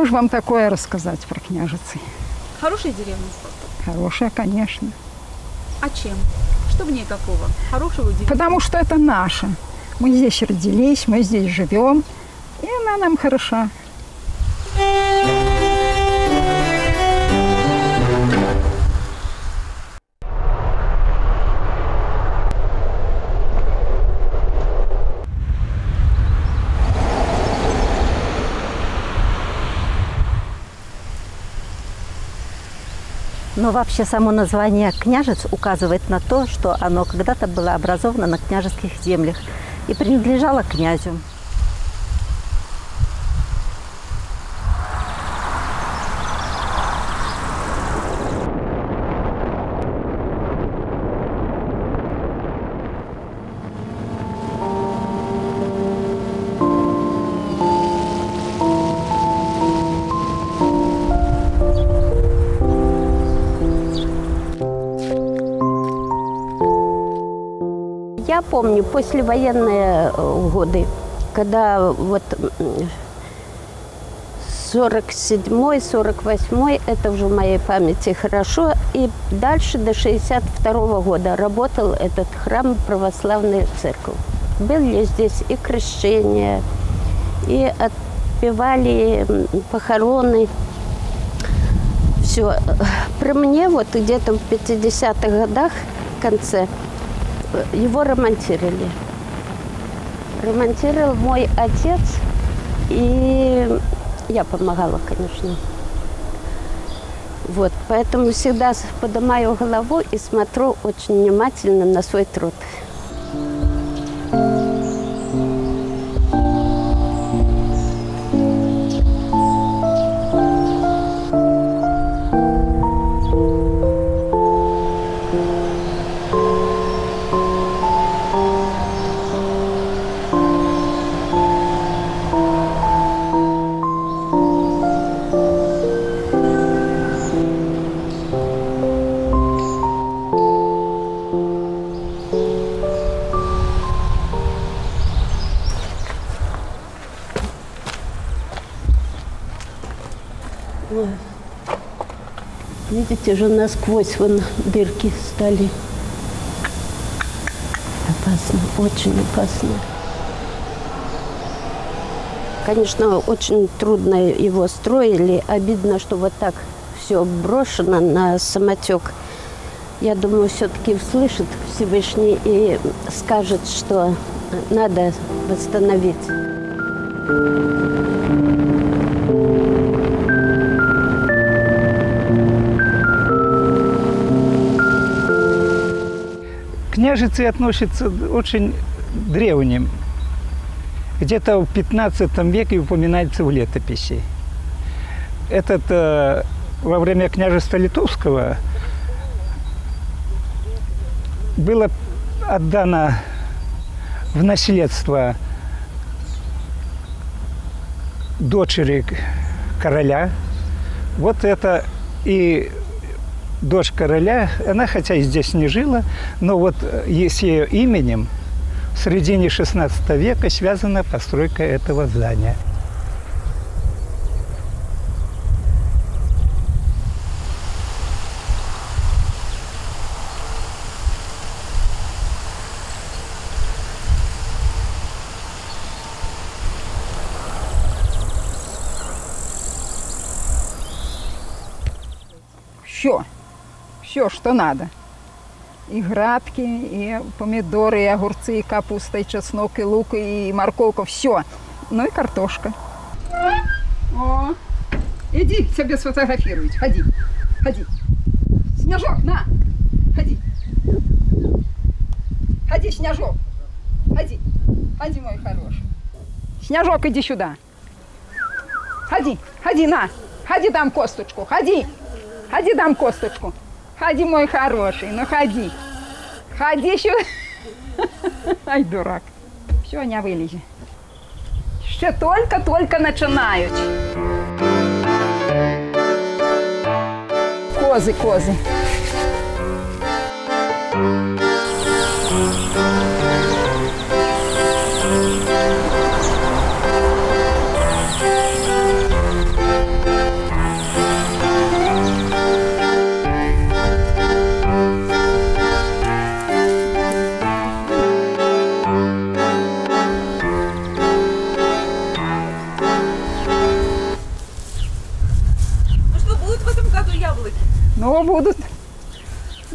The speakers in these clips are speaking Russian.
же вам такое рассказать про Княжицы? Хорошая деревня? Хорошая, конечно. А чем? Что в ней такого? Хорошего удивительного? Потому что это наше. Мы здесь родились, мы здесь живем, и она нам хороша. Но вообще само название «Княжец» указывает на то, что оно когда-то было образовано на княжеских землях и принадлежало князю. Я помню послевоенные годы, когда вот 47-й, 48-й, это уже в моей памяти хорошо, и дальше до 62-го года работал этот храм православной церкви. Были здесь и крещения, и отпевали похороны. Все. При мне вот где-то в 50-х годах, в конце, его ремонтировали. Ремонтировал мой отец, и я помогала, конечно. Вот, поэтому всегда поднимаю голову и смотрю очень внимательно на свой труд. Ой. Видите, уже насквозь вон дырки стали. Опасно, очень опасно. Конечно, очень трудно его строили. Обидно, что вот так все брошено на самотек. Я думаю, все-таки услышит Всевышний и скажет, что надо восстановить. Княжицы относятся очень древним. Где-то в 15 веке упоминается в летописи. Во время княжества Литовского было отдано в наследство дочери короля. Вот это и дочь короля, она хотя и здесь не жила, но вот с ее именем в середине 16 века связана постройка этого здания. Все, что надо. И грабки, и помидоры, и огурцы, и капуста, и чеснок, и лук, и морковка. Все. Ну и картошка. О, иди себе сфотографировать. Ходи, ходи. Снежок, на, ходи. Ходи, Снежок. Ходи, ходи, мой хороший. Снежок, иди сюда. Ходи, ходи, на. Ходи, дам косточку, ходи. Ходи, дам косточку. Ходи, мой хороший, ну ходи. Ходи сюда. Ай, дурак. Все, не вылези. Еще только начинают. Козы.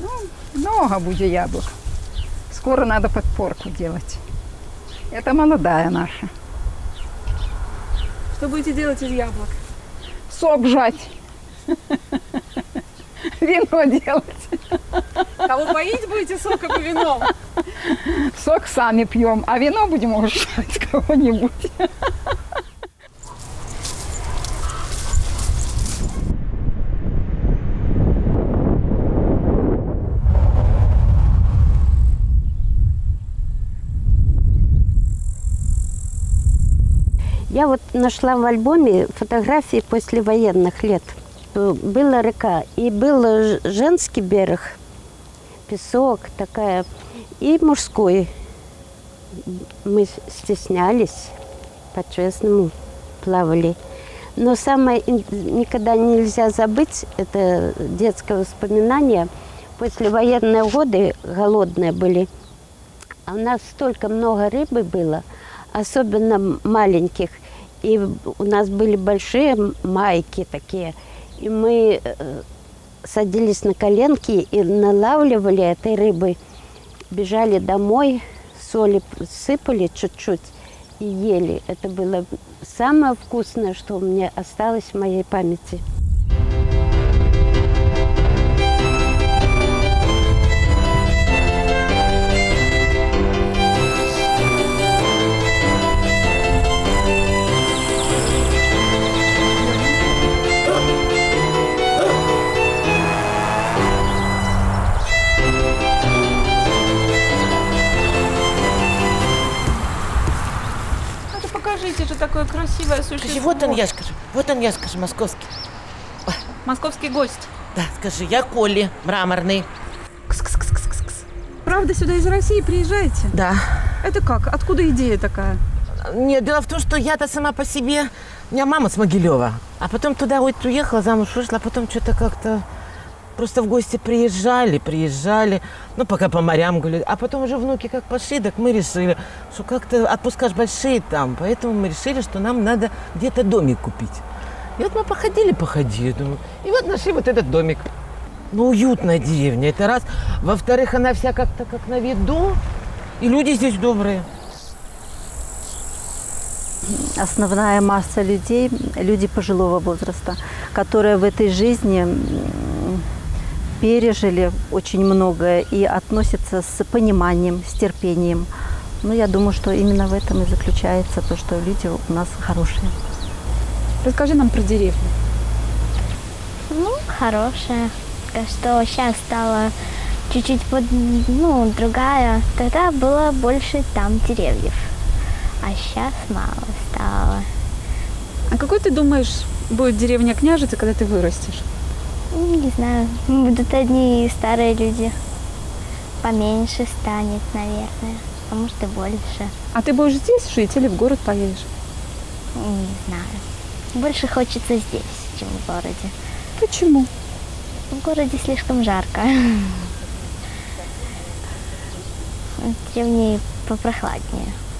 Ну, много будет яблок. Скоро надо подпорку делать. Это молодая наша. Что будете делать из яблок? Сок жать. Вино делать. Кого поить будете соком и вином? Сок сами пьем, а вино будем угощать кого-нибудь. Я вот нашла в альбоме фотографии послевоенных лет. Была река, и был женский берег, песок такая, и мужской. Мы стеснялись, по-честному плавали. Но самое никогда нельзя забыть, это детское воспоминание. Послевоенные годы голодные были, а у нас столько много рыбы было, особенно маленьких. И у нас были большие майки такие. И мы садились на коленки и налавливали этой рыбы. Бежали домой, соли сыпали чуть-чуть и ели. Это было самое вкусное, что у меня осталось в моей памяти. Покажите же такое красивое существо. Вот он, я скажу, московский. Московский гость. Да, скажи, я Коля, мраморный. Кс-кс-кс-кс-кс. Правда, сюда из России приезжаете? Да. Это как? Откуда идея такая? Нет, дело в том, что я-то сама по себе, у меня мама с Могилева. А потом туда вот уехала, замуж вышла, а потом что-то как-то просто в гости приезжали, ну, пока по морям гуляли. А потом уже внуки как пошли, так мы решили, что как-то отпуска ж большие там, поэтому мы решили, что нам надо где-то домик купить. И вот мы походили, думаю, и вот нашли вот этот домик. Ну, уютная деревня, это раз. Во-вторых, она вся как-то как на виду, и люди здесь добрые. Основная масса людей – люди пожилого возраста, которые в этой жизни пережили очень многое и относятся с пониманием, с терпением. Ну, я думаю, что именно в этом и заключается то, что люди у нас хорошие. Расскажи нам про деревню. Ну, хорошая. Что сейчас стала чуть-чуть другая. Тогда было больше там деревьев, а сейчас мало стало. А какой ты думаешь будет деревня Княжицы, когда ты вырастешь? Не знаю, будут одни старые люди. Поменьше станет, наверное, а может и больше. А ты будешь здесь жить или в город поедешь? Не знаю. Больше хочется здесь, чем в городе. Почему? В городе слишком жарко. В деревне попрохладнее.